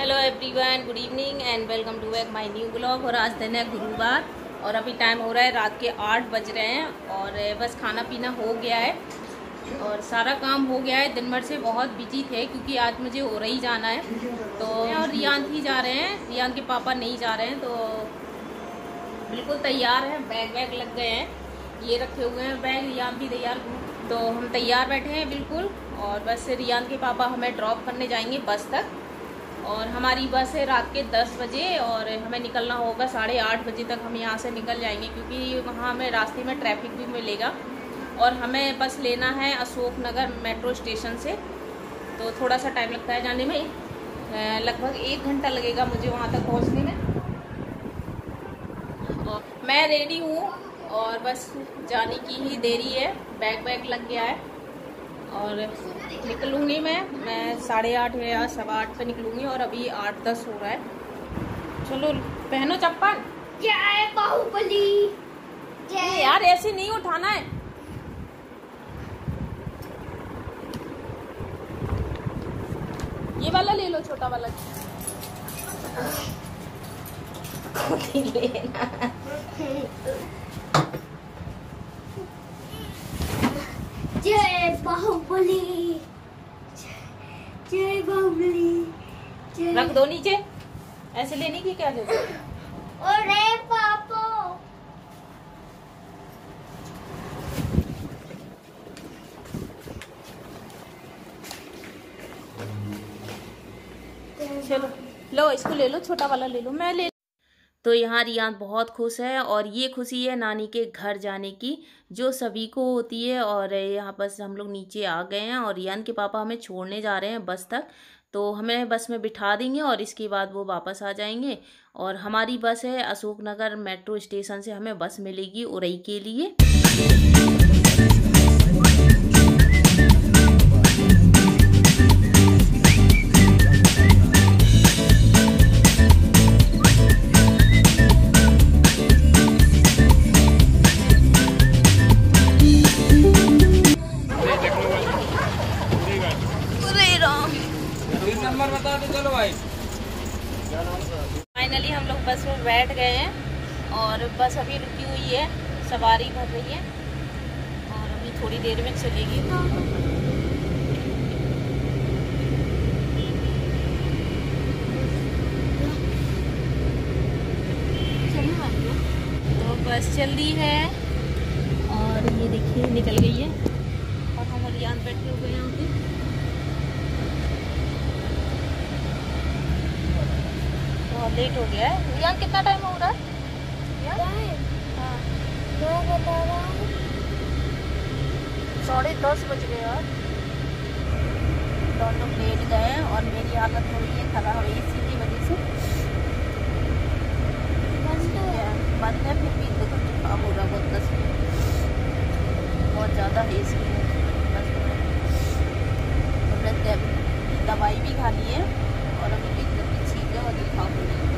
Hello everyone, good evening and welcome to back my new blog. और आज दिन है गुरुवार और अभी टाइम हो रहा है रात के 8 बज रहे हैं और बस खाना पीना हो गया है और सारा काम हो गया है। दिन भर से बहुत बिजी थे क्योंकि आज मुझे औरई जाना है तो और रियान ही जा रहे हैं, रियान के पापा नहीं जा रहे हैं। तो बिल्कुल तैयार हैं, बैग वैग लग गए हैं, ये रखे हुए हैं बैग, रियान भी तैयार। तो हम तैयार बैठे हैं बिल्कुल और बस रियान के पापा हमें ड्रॉप करने जाएंगे बस तक। और हमारी बस है रात के 10 बजे और हमें निकलना होगा 8:30 बजे तक। हम यहाँ से निकल जाएंगे क्योंकि वहाँ हमें रास्ते में ट्रैफिक भी मिलेगा और हमें बस लेना है अशोक नगर मेट्रो स्टेशन से। तो थोड़ा सा टाइम लगता है जाने में, लगभग 1 घंटा लगेगा मुझे वहाँ तक पहुँचने में। और मैं रेडी हूँ और बस जाने की ही देरी है, बैग वैग लग गया है और निकलूँगी मैं 8:30 या 8:15 पे निकलूँगी और अभी 8:10 हो रहा है। चलो पहनो चप्पल। जय बाहुबली। जय यार ऐसे नहीं उठाना है। ये वाला ले लो, छोटा वाला लेना। जय बाहुबली, जय बाहुबली। रख दो नीचे, ऐसे लेने की क्या जरूरत है। अरे पापा चलो लो, इसको ले लो, छोटा वाला ले लो, मैं ले। तो यहाँ रियान बहुत खुश है और ये खुशी है नानी के घर जाने की जो सभी को होती है। और यहाँ बस हम लोग नीचे आ गए हैं और रियान के पापा हमें छोड़ने जा रहे हैं बस तक। तो हमें बस में बिठा देंगे और इसके बाद वो वापस आ जाएंगे। और हमारी बस है अशोक नगर मेट्रो स्टेशन से हमें बस मिलेगी उरई के लिए। नंबर बता दो। चलो भाई, फाइनली हम लोग बस में बैठ गए हैं और बस अभी रुकी हुई है, सवारी भर रही है और अभी थोड़ी देर में चलेगी। तो बस चल रही है और ये देखिए निकल गई है और हम रियान बैठे हुए हैं यहाँ पे। बहुत लेट हो गया है। रियान कितना टाइम हो रहा है? हाँ, मैं बता रहा हूँ 10:30 बज गए यार। दोनों लेट गए हैं और मेरी हालत हो रही है खराब इसी की वजह से। बंद है फिर भी देखो जुकाम हो रहा बहुत कस बहुत ज़्यादा है इसलिए बस हमने दवाई भी खा ली है और अभी भी ठीक है और जुकाम हो रही है।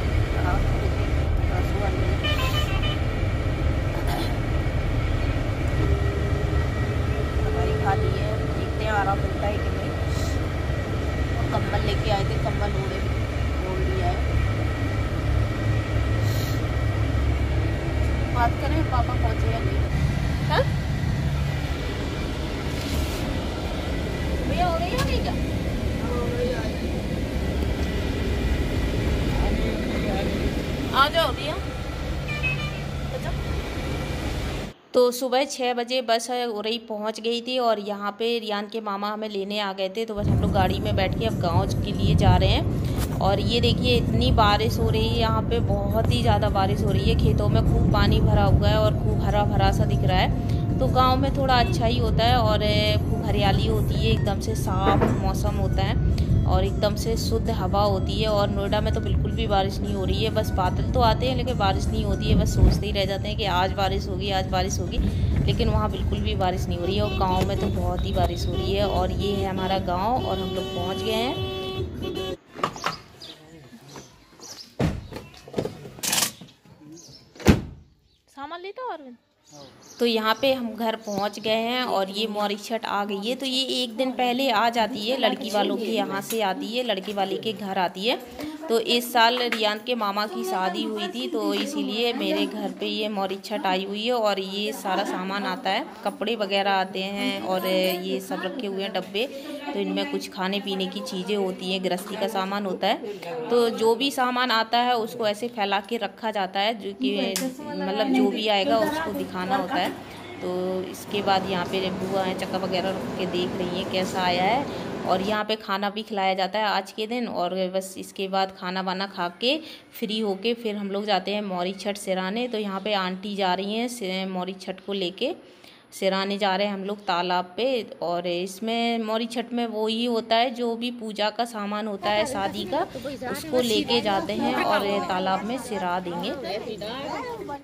दवाई खा ली है, देखते हैं आराम मिलता है कि नहीं। और कंबल लेके आए थे, कंबल ओढ़ लिया है। बात करें पापा पहुँचे या नहीं। हाँ भैया हो गई या नहीं क्या? आ जाओ भैया। तो सुबह 6 बजे बस उरई पहुंच गई थी और यहाँ पे रियान के मामा हमें लेने आ गए थे। तो बस हम लोग गाड़ी में बैठ के अब गाँव के लिए जा रहे हैं। और ये देखिए इतनी बारिश हो रही है यहाँ पे, बहुत ही ज़्यादा बारिश हो रही है। खेतों में खूब पानी भरा हुआ है और खूब हरा भरा सा दिख रहा है। तो गांव में थोड़ा अच्छा ही होता है और खूब हरियाली होती है, एकदम से साफ मौसम होता है और एकदम से शुद्ध हवा होती है। और नोएडा में तो बिल्कुल भी बारिश नहीं हो रही है, बस बादल तो आते हैं लेकिन बारिश नहीं होती है। बस सोचते ही रह जाते हैं कि आज बारिश होगी, आज बारिश होगी, लेकिन वहाँ बिल्कुल भी बारिश नहीं हो रही है। और गाँव में तो बहुत ही बारिश हो रही है। और ये है हमारा गाँव और हम लोग पहुँच गए हैं। सामान लेता और तो यहाँ पे हम घर पहुँच गए हैं और ये मोरी छठ आ गई है। तो ये एक दिन पहले आ जाती है, लड़की वालों के यहाँ से आती है, लड़के वाले के घर आती है। तो इस साल रियान के मामा की शादी हुई थी, तो इसीलिए मेरे घर पे ये मोरी छठ आई हुई है। और ये सारा सामान आता है, कपड़े वगैरह आते हैं और ये सब रखे हुए हैं डब्बे। तो इनमें कुछ खाने पीने की चीज़ें होती हैं, गृहस्थी का सामान होता है। तो जो भी सामान आता है उसको ऐसे फैला के रखा जाता है, जो कि मतलब जो भी आएगा उसको दिखाना होता है। तो इसके बाद यहाँ पे बुआ हैं, चक्का वगैरह रख के देख रही हैं कैसा आया है। और यहाँ पे खाना भी खिलाया जाता है आज के दिन। और बस इसके बाद खाना वाना खा के फ्री होके फिर हम लोग जाते हैं मोरी छठ सिराने। तो यहाँ पे आंटी जा रही हैं मोरी छठ को लेके, सिराने जा रहे हैं हम लोग तालाब पे। और इसमें मोरी छठ में वो ही होता है, जो भी पूजा का सामान होता है शादी का, उसको लेके जाते हैं और तालाब में सिरा देंगे।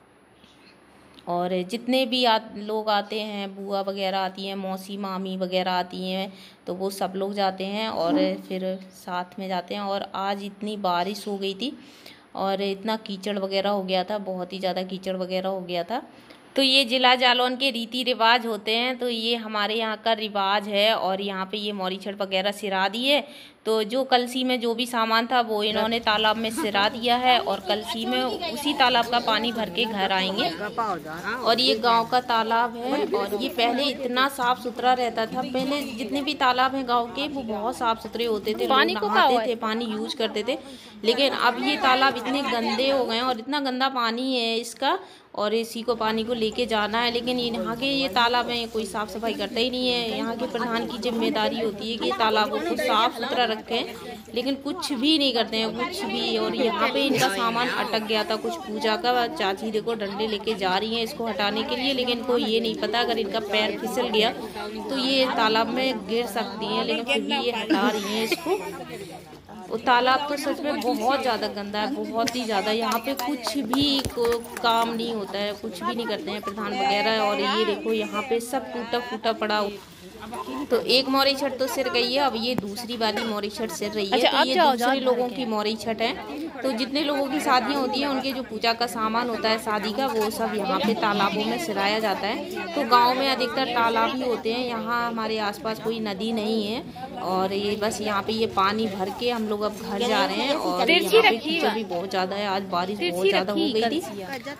और जितने भी लोग आते हैं, बुआ वगैरह आती हैं, मौसी मामी वगैरह आती हैं, तो वो सब लोग जाते हैं और फिर साथ में जाते हैं। और आज इतनी बारिश हो गई थी और इतना कीचड़ वगैरह हो गया था, बहुत ही ज़्यादा कीचड़ वगैरह हो गया था। तो ये जिला जालौन के रीति रिवाज होते हैं, तो ये हमारे यहाँ का रिवाज है। और यहाँ पे ये मोरी छठ वगैरह सिरा दी है। तो जो कलसी में जो भी सामान था वो इन्होंने तालाब में सिरा दिया है और कलसी में उसी तालाब का पानी भर के घर आएंगे। और ये गांव का तालाब है और ये पहले इतना साफ सुथरा रहता था। पहले जितने भी तालाब हैं गांव के वो बहुत साफ सुथरे होते थे, पानी को नहाते थे, पानी यूज करते थे। लेकिन अब ये तालाब इतने गंदे हो गए हैं और इतना गंदा पानी है इसका, और इसी को पानी को लेके जाना है। लेकिन यहाँ के ये तालाब में कोई साफ़ सफाई करता ही नहीं है। यहाँ के प्रधान की जिम्मेदारी होती है कि तालाबों को साफ़ सुथरा रखें, लेकिन कुछ भी नहीं करते हैं, कुछ भी। और यहाँ पे इनका सामान अटक गया था कुछ पूजा का। चाची देखो डंडे लेके जा रही हैं इसको हटाने के लिए, लेकिन इनको ये नहीं पता अगर इनका पैर फिसल गया तो ये तालाब में गिर सकती हैं, लेकिन फिर भी ये हटा रही हैं इसको। वो तालाब तो सच में बहुत ज़्यादा गंदा है, बहुत ही ज़्यादा। यहाँ पे कुछ भी काम नहीं होता है, कुछ भी नहीं करते हैं प्रधान वगैरह। और ये देखो यहाँ पे सब टूटा फूटा पड़ा। तो एक मोरी छठ तो सिर गई है, अब ये दूसरी वाली मोरी छठ सिर रही है। अच्छा, तो ये दूसरे लोगों की मोरी छठ है। तो जितने लोगों की शादियाँ होती हैं उनके जो पूजा का सामान होता है शादी का, वो सब यहाँ पे तालाबों में सिराया जाता है। तो गांव में अधिकतर तालाब ही होते हैं, यहाँ हमारे आसपास कोई नदी नहीं है। और ये बस यहाँ पे ये पानी भर के हम लोग अब घर जा रहे हैं। और यहाँ पे कीचड़ भी बहुत ज़्यादा है, आज बारिश बहुत ज़्यादा हो गई थी।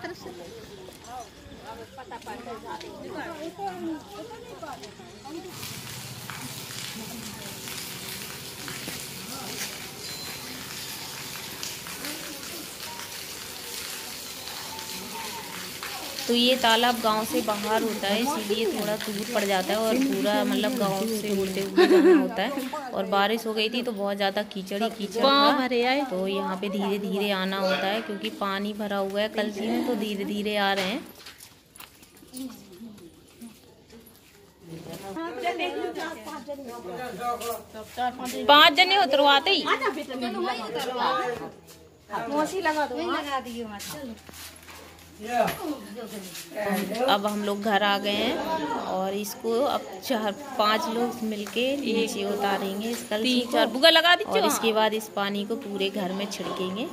तो ये तालाब गांव से बाहर होता है, इसीलिए थोड़ा दूर पड़ जाता है और पूरा मतलब गांव से उड़ते हुए जाना होता है। और बारिश हो गई थी तो बहुत ज़्यादा कीचड़ ही कीचड़ था। तो यहाँ पे धीरे धीरे आना होता है क्योंकि पानी भरा हुआ है कलसी में, तो धीरे धीरे आ रहे हैं। पाँच जने उतरवाते ही लगा दो। अब हम लोग घर आ गए हैं और इसको अब 4-5 लोग मिलके नीचे उतारेंगे इस कलसी को। बुगा लगा दी और इसके बाद इस पानी को पूरे घर में छिड़केंगे।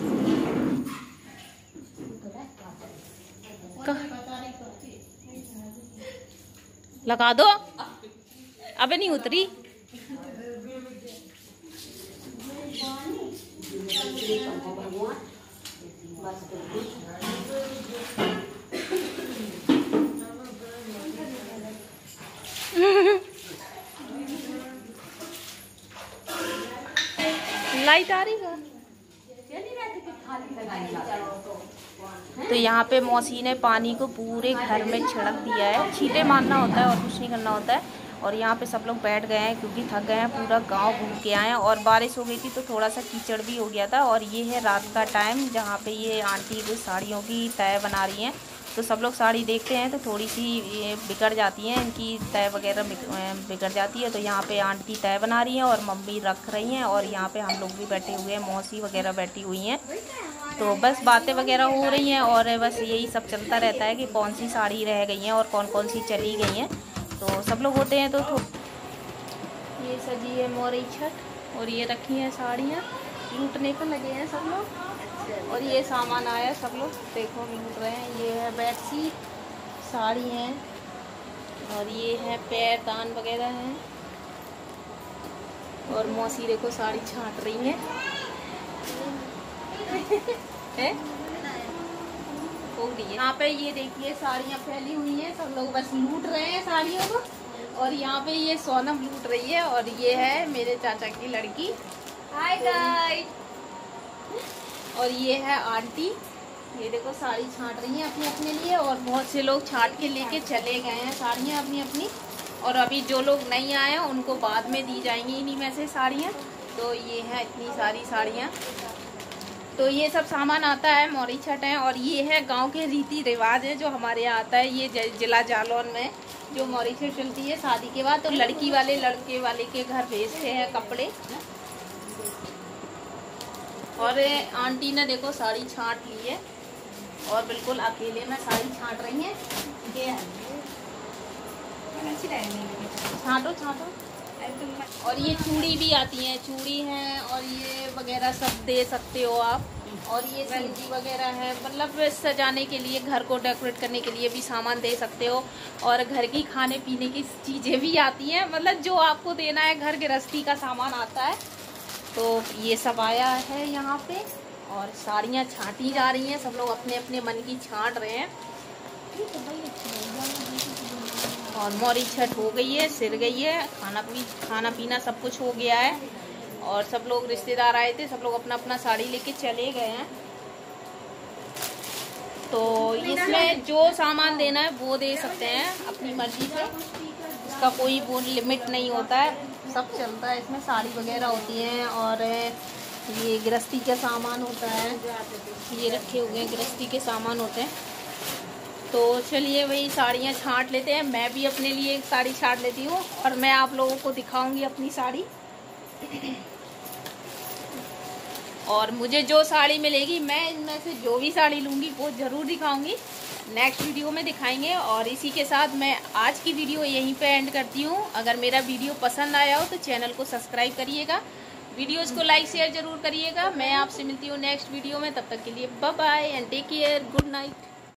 लगा दो, अबे नहीं उतरी। लाइट आ रही है। तो यहाँ पे मौसी ने पानी को पूरे घर में छिड़क दिया है। छींटे मारना होता है और कुछ नहीं करना होता है। और यहाँ पे सब लोग बैठ गए हैं क्योंकि थक गए हैं, पूरा गांव घूम के आए हैं। और बारिश हो गई थी तो थोड़ा सा कीचड़ भी हो गया था। और ये है रात का टाइम जहाँ पे ये आंटी कुछ साड़ियों की तय बना रही हैं। तो सब लोग साड़ी देखते हैं तो थोड़ी सी ये बिगड़ जाती हैं, इनकी तय वगैरह बिगड़ जाती है। तो यहाँ पे आंटी तय बना रही हैं और मम्मी रख रही हैं। और यहाँ पे हम लोग भी बैठे हुए हैं, मौसी वगैरह बैठी हुई हैं। तो बस बातें वगैरह हो रही हैं और बस यही सब चलता रहता है कि कौन सी साड़ी रह गई हैं और कौन कौन सी चली गई हैं। तो सब लोग होते हैं। तो ये सजी है मोरी छठ और ये रखी हैं साड़ियाँ, लूटने पर लगे हैं सब लोग। और ये सामान आया, सब लोग देखो लूट रहे हैं। ये है बेडशीट, साड़ी हैं और ये है पैरदान वगैरह हैं। और मौसी देखो साड़ी छांट रही है। यहाँ पे ये देखिए साड़ियाँ फैली हुई हैं, सब लोग बस लूट रहे हैं साड़ियों को। और यहाँ पे ये सोनम लूट रही है और ये है मेरे चाचा की लड़की। Hi guys. और ये है आंटी, ये देखो साड़ी छांट रही हैं अपने अपने लिए। और बहुत से लोग छांट के लेके चले गए हैं साड़ियाँ अपनी अपनी। और अभी जो लोग नहीं आए हैं उनको बाद में दी जाएंगी इन्हीं में से साड़ियाँ। तो ये है इतनी सारी साड़ियाँ। तो ये सब सामान आता है मोरी छठ है। और ये है गांव के रीति रिवाज है जो हमारे यहाँ आता है। ये जिला जालौन में जो मोरी छठ चलती है शादी के बाद, तो लड़की वाले लड़के वाले के घर भेजते हैं कपड़े। और आंटी ने देखो साड़ी छांट ली है और बिल्कुल अकेले में साड़ी छांट रही है। छांटो छांटो। और ये चूड़ी भी आती है, चूड़ी है और ये वगैरह सब दे सकते हो आप। और ये सिंदी वगैरह है, मतलब सजाने के लिए, घर को डेकोरेट करने के लिए भी सामान दे सकते हो। और घर की खाने पीने की चीज़ें भी आती हैं, मतलब जो आपको देना है घर गृहस्थी का सामान आता है। तो ये सब आया है यहाँ पे और साड़ियाँ छांटी जा रही हैं, सब लोग अपने अपने मन की छांट रहे हैं। और मोरी छठ हो गई है, सिर गई है, खाना पीना सब कुछ हो गया है। और सब लोग रिश्तेदार आए थे, सब लोग अपना अपना साड़ी लेके चले गए हैं। तो इसमें जो सामान देना है वो दे सकते हैं अपनी मर्जी से, इसका कोई वो लिमिट नहीं होता है, सब चलता है इसमें। साड़ी वगैरह होती है और ये गृहस्थी का सामान होता है, ये रखे हुए हैं गृहस्थी के सामान होते हैं। तो चलिए वही साड़ियाँ छांट लेते हैं। मैं भी अपने लिए एक साड़ी छांट लेती हूँ और मैं आप लोगों को दिखाऊंगी अपनी साड़ी। और मुझे जो साड़ी मिलेगी मैं इनमें से जो भी साड़ी लूँगी वो ज़रूर दिखाऊंगी, नेक्स्ट वीडियो में दिखाएंगे। और इसी के साथ मैं आज की वीडियो यहीं पे एंड करती हूँ। अगर मेरा वीडियो पसंद आया हो तो चैनल को सब्सक्राइब करिएगा, वीडियोस को लाइक शेयर ज़रूर करिएगा। मैं आपसे मिलती हूँ नेक्स्ट वीडियो में, तब तक के लिए bye bye and take care, good night.